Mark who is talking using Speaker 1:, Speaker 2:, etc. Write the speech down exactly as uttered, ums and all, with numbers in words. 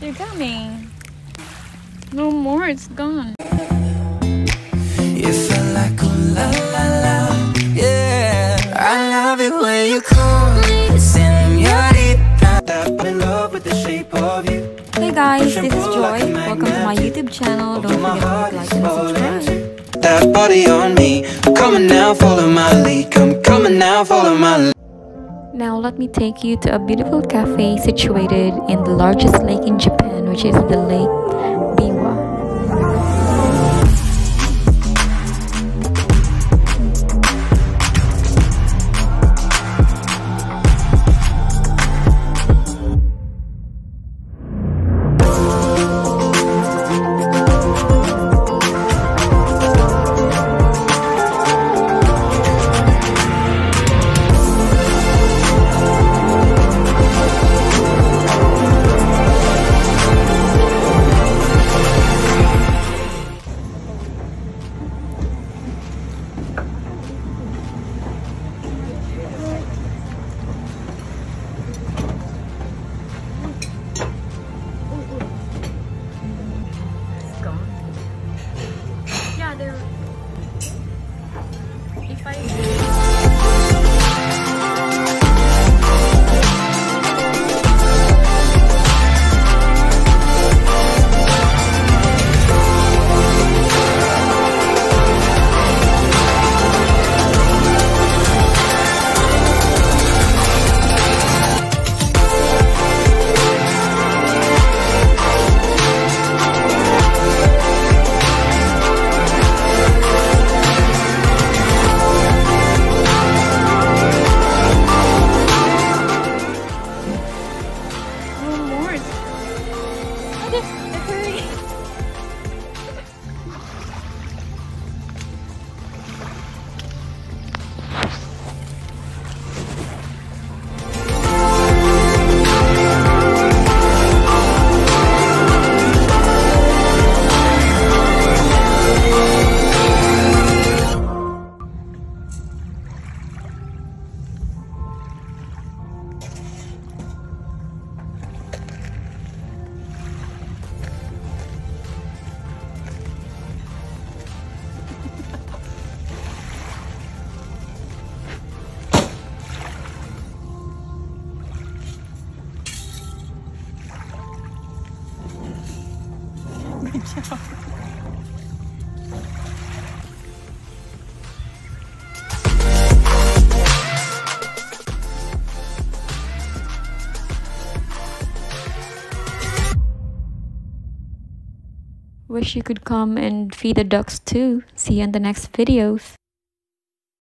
Speaker 1: They're coming. No more, it's gone.
Speaker 2: You feel like ooh la la la, yeah. I love it when you call me señorita. I'm in love with the shape of you.
Speaker 1: Hey guys, this is Joy. Welcome to my YouTube channel. Don't forget to like and subscribe.
Speaker 2: That body on me. I'm coming now, follow my lead. Come coming now, follow my lead.
Speaker 1: Now let me take you to a beautiful cafe situated in the largest lake in Japan, which is the Lake Biwa. If I wish you could come and feed the ducks too. See you in the next videos.